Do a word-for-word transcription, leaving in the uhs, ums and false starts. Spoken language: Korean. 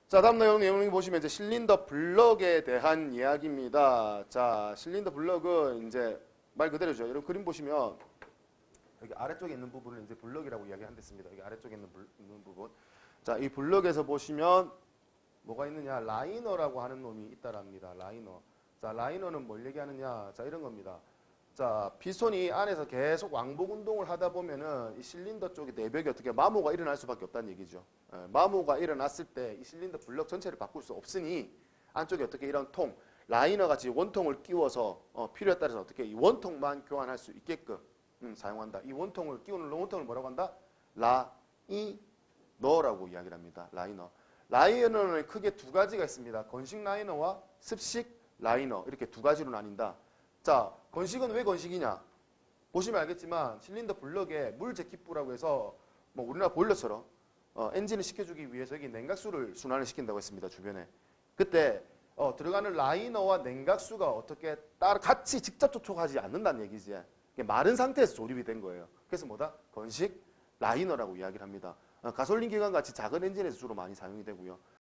자, 다음 내용, 내용 보시면 이제 실린더 블럭에 대한 이야기입니다. 자, 실린더 블럭은 이제 말 그대로죠. 여러분 그림 보시면 여기 아래쪽에 있는 부분을 이제 블럭이라고 이야기한댔습니다. 여기 아래쪽에 있는, 불, 있는 부분. 자, 이 블럭에서 보시면 뭐가 있느냐? 라이너라고 하는 놈이 있다랍니다. 라이너. 자, 라이너는 뭘 얘기하느냐? 자, 이런 겁니다. 자, 피스톤이 안에서 계속 왕복 운동을 하다 보면은 이 실린더 쪽에 내벽이 어떻게 마모가 일어날 수밖에 없다는 얘기죠. 예, 마모가 일어났을 때 이 실린더 블럭 전체를 바꿀 수 없으니 안쪽에 어떻게 이런 통, 라이너 같이 원통을 끼워서 어, 필요에 따라서 어떻게 이 원통만 교환할 수 있게끔 음, 사용한다. 이 원통을 끼우는 원통을 뭐라고 한다? 라이너라고 이야기를 합니다. 라이너. 라이너는 크게 두 가지가 있습니다. 건식 라이너와 습식 라이너 이렇게 두 가지로 나뉜다. 자, 건식은 왜 건식이냐? 보시면 알겠지만 실린더 블럭에 물 제끼부라고 해서 뭐 우리나라 보일러처럼 어, 엔진을 식혀주기 위해서 여기 냉각수를 순환을 시킨다고 했습니다. 주변에. 그때 어, 들어가는 라이너와 냉각수가 어떻게 따로 같이 직접 접촉하지 않는다는 얘기지. 마른 상태에서 조립이 된 거예요. 그래서 뭐다? 건식 라이너라고 이야기를 합니다. 어, 가솔린 기관 같이 작은 엔진에서 주로 많이 사용이 되고요.